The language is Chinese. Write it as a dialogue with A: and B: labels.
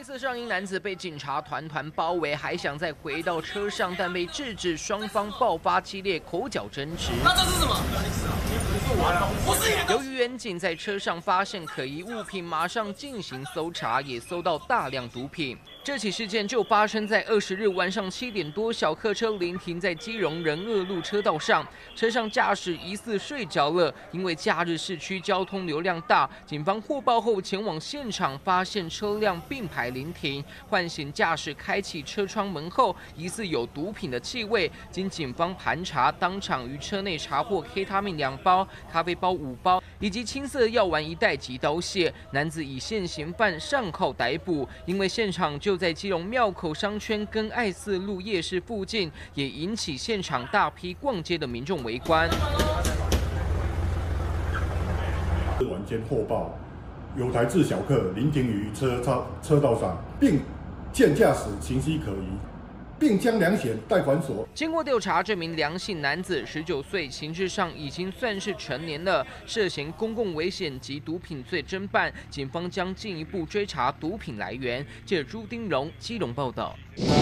A: 色上衣男子被警察团团包围，还想再回到车上，但被制止，双方爆发激烈口角争执。
B: 那这是什么？
A: 由于员警在车上发现可疑物品，马上进行搜查，也搜到大量毒品。这起事件就发生在20日晚上7点多，小客车临停在基隆仁二路车道上，车上驾驶疑似睡着了。因为假日市区交通流量大，警方获报后前往现场，发现车辆并排临停，唤醒驾驶开启车窗门后，疑似有毒品的气味。经警方盘查，当场于车内查获 K 他命2包、咖啡包5包，以及青色药丸1袋及刀械。男子以现行犯上铐逮捕。因为现场就在基隆庙口商圈跟爱四路夜市附近，也引起现场大批逛街的民众围观。
C: 晚间获报，有台自小客临停于车道上，并见驾驶情迹可疑，并将2险带反锁。
A: 经过调查，这名梁姓男子19岁，形势上已经算是成年了，涉嫌公共危险及毒品罪侦办，警方将进一步追查毒品来源。记者朱丁荣基隆报道。